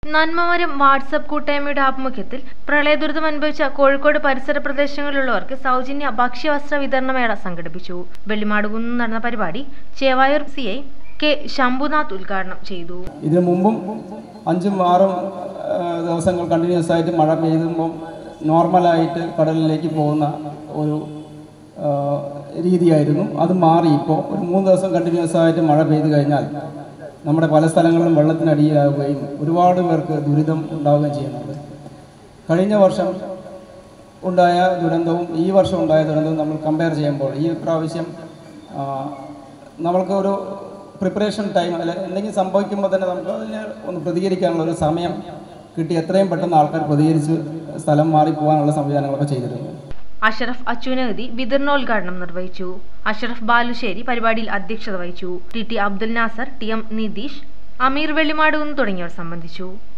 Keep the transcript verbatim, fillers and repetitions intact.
നന്മമരം WhatsApp കൂട്ടായ്മയുടെ ആഭിമുഖ്യത്തിൽ പ്രളയദുരിതം അനുഭവിച്ച കോഴിക്കോട് പരിസര പ്രദേശങ്ങളിലുള്ളവർക്ക് സൗജന്യ ഭക്ഷ്യവസ്ത്ര വിതരണ മേള സംഘടിപ്പിച്ചു. വെള്ളിമാടുകുന്ന് നടന്ന പരിപാടി Chevayur C I K Shambhunath ഉദ്ഘാടനം ചെയ്തു. ഇതിനു മുമ്പും അഞ്ചും ആറും ദിവസങ്ങൾ കണ്ടിന്യൂസ് ആയിട്ട് മഴ പെയ്യുമ്പോൾ നോർമലായിട്ട് കടലിലേക്ക് പോകുന്ന ഒരു രീതിയായിരുന്നു. അത് മാറി ഇപ്പോൾ ഒരു മൂന്ന് ദിവസം കണ്ടിന്യൂസ് ആയിട്ട് മഴ പെയ്തു കഴിഞ്ഞാൽ നമ്മുടെ പല സ്ഥലങ്ങളിലും വെള്ളത്തിനടിയിലാവുകയും ഒരുപാട് പേർക്ക് ദുരിതം ഉണ്ടാവുകയും ചെയ്യുന്നുണ്ട്. കഴിഞ്ഞ വർഷം ഉണ്ടായ ദുരന്തവും ഈ വർഷം ഉണ്ടായ ദുരന്തവും നമ്മൾ കമ്പയർ ചെയ്യുമ്പോൾ ഈ പ്രാവശ്യം നമ്മൾക്ക് ഒരു പ്രിപ്പറേഷൻ ടൈം അല്ല എന്തെങ്കിലും സംഭവിക്കുമ്പോൾ തന്നെ നമുക്ക് അതിന് ഒന്ന് പ്രതികരിക്കാനുള്ള ഒരു സമയം കിട്ടി. എത്രയും പെട്ടെന്ന് ആൾക്കാർ പ്രതികരിച്ച് സ്ഥലം മാറി പോകാനുള്ള സംവിധാനങ്ങളൊക്കെ ചെയ്തിരുന്നു. അഷറഫ് അച്ചുനഗതി വിതരണോദ്ഘാടനം നിർവഹിച്ചു. അഷറഫ് ബാലുശ്ശേരി പരിപാടിയിൽ അധ്യക്ഷത വഹിച്ചു. T T Abdul Nasar, T M Nitish, Ameer Vellimadukunnu തുടങ്ങിയവർ സംബന്ധിച്ചു.